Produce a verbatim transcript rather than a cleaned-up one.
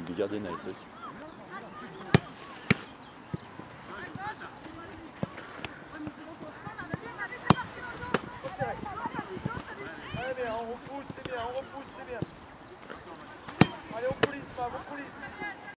Die gardienne à S S. Allez bien, on repousse, c'est bien, on repousse, c'est bien. Allez, on police, pas, on police.